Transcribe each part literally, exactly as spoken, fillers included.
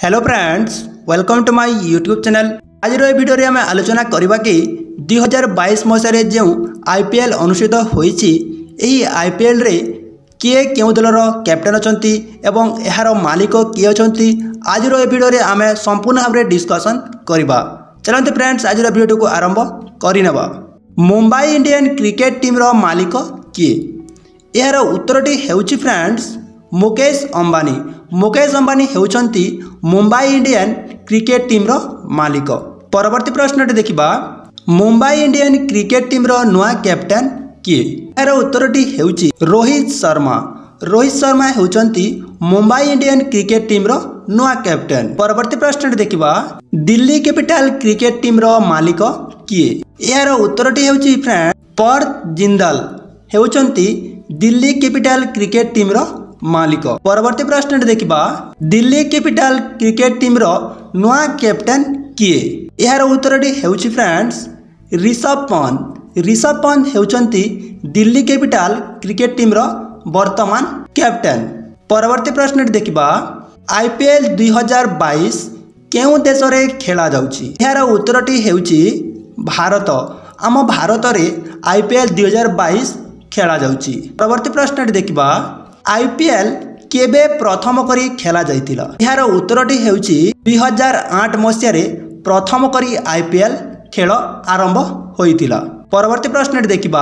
Hello friends, welcome to my YouTube channel. आज video रे आम आलोचना करबा कि दुई हजार बैश मसीह जो आईपीएल अनुष्ठित होईची एही आईपीएल रे किए केउ दलर कैप्टेन अछंती एवं एहार मालिक किए अछंती आज भिडियो रे आम संपूर्ण भाव में डिस्कसन करबा। चलते फ्रेंड्स आज भिडियो को आरंभ करनेबा। मुंबई इंडियन क्रिकेट टीम रो मालिक किए? यार उत्तरटी हेउची फ्रेंड्स मुकेश अंबानी। मुकेश अंबानी हेउचंती मुंबई इंडियन क्रिकेट टीम रो मालिक। परवर्ती प्रश्न देखिबा, मुंबई इंडियन क्रिकेट टीम रो नुआ कैप्टेन किए? यार उत्तरटी हेउची रोहित शर्मा। रोहित शर्मा हेउचंती मुंबई इंडियन क्रिकेट टीम रो नुआ कैप्टेन। परवर्ती प्रश्न देखिबा, दिल्ली कैपिटल क्रिकेट टीम रो मालिक किए? यार उत्तरटी हेउची friend Parth Jindal हेउचंती Delhi capital cricket team रो मालिक। परवर्ती प्रश्न देखिबा, दिल्ली कैपिटल क्रिकेट टीम रो नुआ कैप्टेन किए? यार उत्तरटी हेउची फ्रेंड्स ऋषभ पंत। ऋषभ पंत हेउचंती दिल्ली कैपिटल क्रिकेट टीम रो वर्तमान कैप्टेन। परवर्ती प्रश्न देखिबा, आईपीएल दुई हजार बैश केउ देश रे खेला जाउची? यार उत्तरटी हेउची भारत। आम भारत रे आईपीएल दुई हजार बैश खेला जाउची। परवर्ती प्रश्न देखिबा, आईपीएल केबे प्रथम करी खेला जाइतिला? यार उत्तरटी हेउची दुई हजार आठ मसीह रे प्रथम करी आईपीएल खेल आरंभ होइतिला। परवर्ती प्रश्न देखिबा,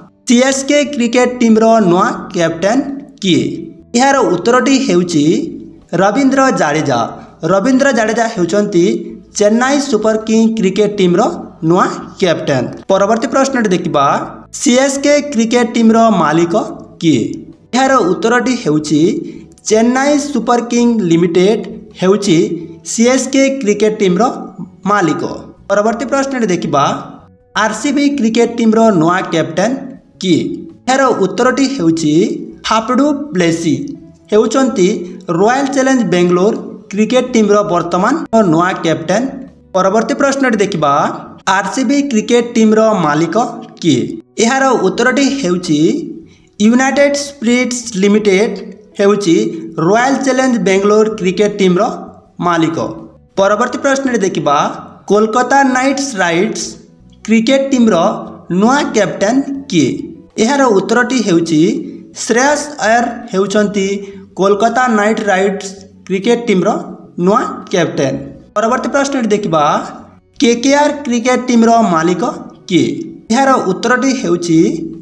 सीएसके क्रिकेट टीम रो नुआ कैप्टेन किए? यार उत्तरटी हेउची रविंद्र जाडेजा। रविंद्र जाडेजा हेउचंती Chennai super king cricket team रो नुआ कैप्टेन। परवर्ती प्रश्न देखिबा, सीएसके क्रिकेट टीम रो मालिक किए? यार उत्तरटी हेउची चेन्नई सुपर किंग लिमिटेड हेउची सीएसके क्रिकेट टीम रो मालिक। परवर्ती प्रश्न देखिबा, आरसीबी क्रिकेट टीम रो नुआ कैप्टेन किए? यार उत्तरटी हेउची हापडू प्लेसी हेउचंती royal challenge Bangalore cricket team रो वर्तमान नुआ कैप्टेन। परवर्ती प्रश्न देखिबा, आरसीबी क्रिकेट टीम रो मालिक किए? यार उत्तरटी हेउची यूनाइटेड स्पिरिट्स लिमिटेड हेउची royal challenge Bangalore cricket team रो मालिक। परवर्ती प्रश्न देखिबा, Kolkata knights rides cricket team रो नुआ कैप्टेन किए? यार उत्तरटी हेउची श्रेयस अय्यर हेउचंती Kolkata knight rides cricket team रो नुआ कैप्टेन। परवर्ती प्रश्न देखिबा, केकेआर क्रिकेट टीम रो मालिक किए? यार उत्तरटी हेउची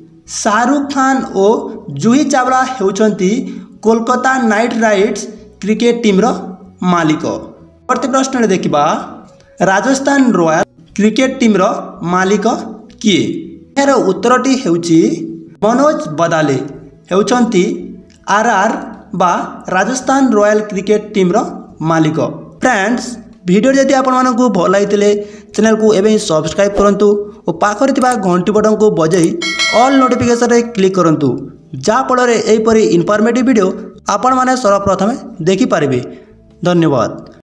शाहरुख खान और जूही चावला हेउचंती Kolkata knight rides cricket team रो मालिक। परवर्ती प्रश्न देखिबा, राजस्थान रॉयल क्रिकेट टीम रो मालिक किए? यार उत्तरटी हेउची मनोज बदाले हेउचंती आरआर बा राजस्थान रॉयल क्रिकेट टीम रो मालिक। फ्रेंड्स, वीडियो जदि आपण मानकु भल लागितिले चैनल को एबे सब्सक्राइब करंतु और पाखरे थिबा घंटी बटन को बजाई ऑल नोटिफिकेशन रे क्लिक करंतु, जा फଳରେ एहिपरि इनफॉर्मेटिव वीडियो आपण माने सर्वप्रथमे देखि पारिबे। धन्यवाद।